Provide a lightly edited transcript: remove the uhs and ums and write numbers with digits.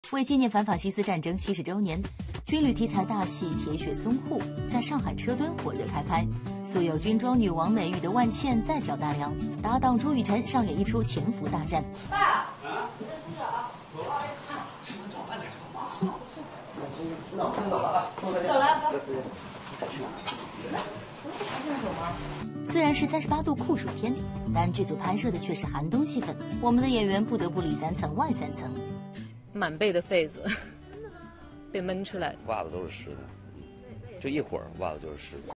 为纪念反法西斯战争70周年，军旅题材大戏《铁血淞沪》在上海车墩火热开拍，素有军装女王美誉的万茜再挑大梁，搭档朱雨辰上演一出潜伏大战。 爸，你在宿舍啊？走了， 吃完早饭再走吧。 那我先走了啊，走了， 虽然是38度酷暑天，但剧组拍摄的却是寒冬戏份，我们的演员不得不里3层外3层。 满背的痱子被闷出来， 袜子都是湿的，就一会儿袜子就是湿的。